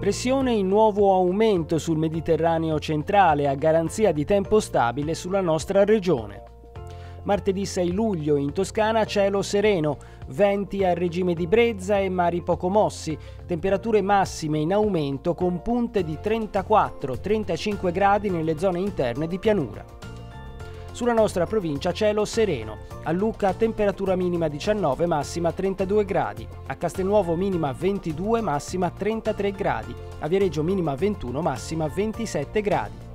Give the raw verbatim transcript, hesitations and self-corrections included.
Pressione in nuovo aumento sul Mediterraneo centrale a garanzia di tempo stabile sulla nostra regione. Martedì sei luglio in Toscana cielo sereno, venti a regime di brezza e mari poco mossi, temperature massime in aumento con punte di trentaquattro trentacinque gradi nelle zone interne di pianura. Sulla nostra provincia cielo sereno, a Lucca temperatura minima diciannove, massima trentadue gradi, a Castelnuovo minima ventidue, massima trentatré gradi, a Viareggio minima ventuno, massima ventisette gradi.